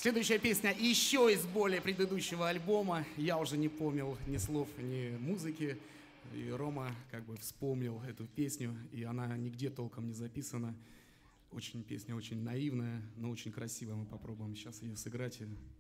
Следующая песня еще из более предыдущего альбома. Я уже не помнил ни слов, ни музыки. И Рома как бы вспомнил эту песню, и она нигде толком не записана. Песня очень наивная, но очень красивая. Мы попробуем сейчас ее сыграть.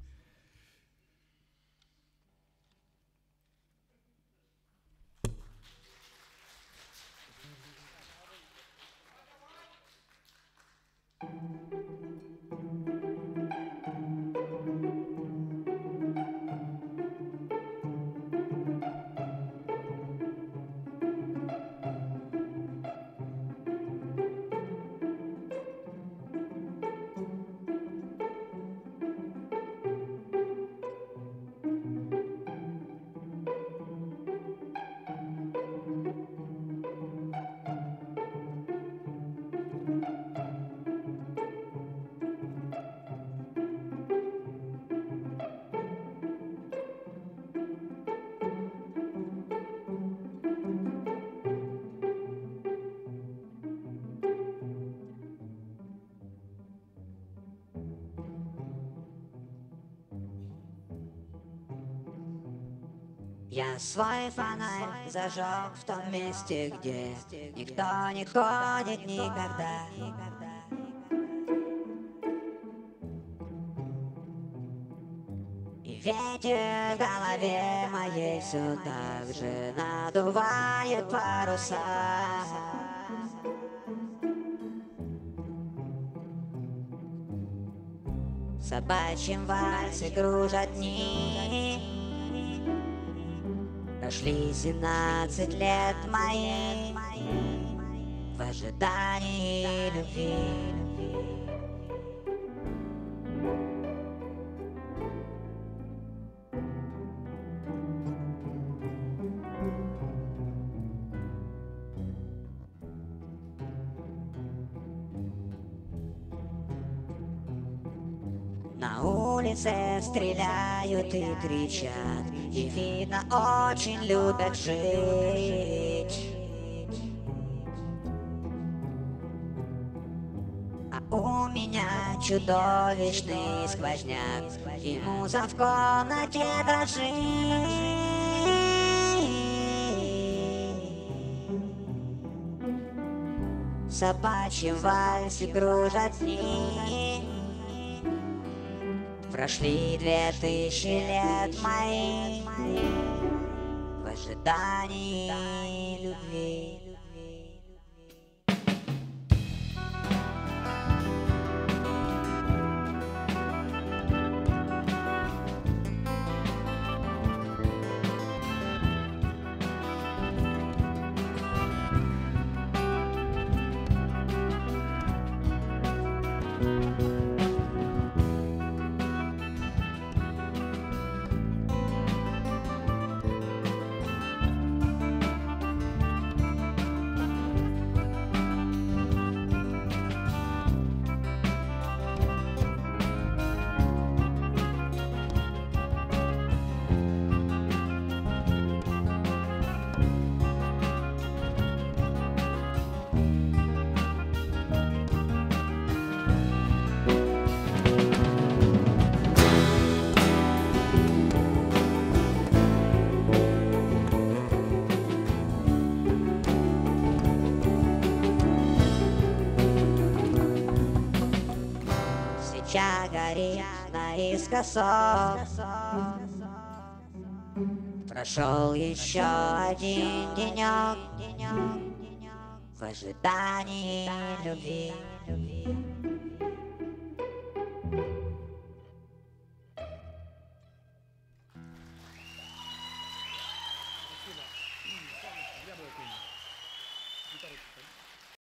Я свой фонарь зажег в том месте, где никто не ходит никогда. И ветер в голове моей все так же надувает паруса. В собачьем вальсе кружат дни. Прошли 17 лет мои в ожидании любви. На улице стреляют и кричат, и видно, очень любят жить. А у меня чудовищный сквозняк, и муза в комнате дрожит. В собачьем вальсе кружат дни. Прошли 2000 лет мои в ожидании любви. Свеча горит наискосок. Прошел еще один денек в ожидании любви. Спасибо.